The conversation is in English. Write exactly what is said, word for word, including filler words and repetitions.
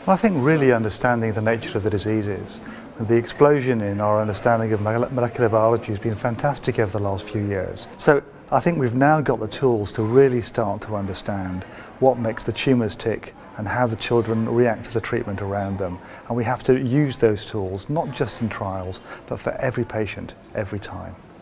Well, I think really understanding the nature of the diseases. The explosion in our understanding of molecular biology has been fantastic over the last few years. So I think we've now got the tools to really start to understand what makes the tumours tick and how the children react to the treatment around them. And we have to use those tools, not just in trials, but for every patient, every time.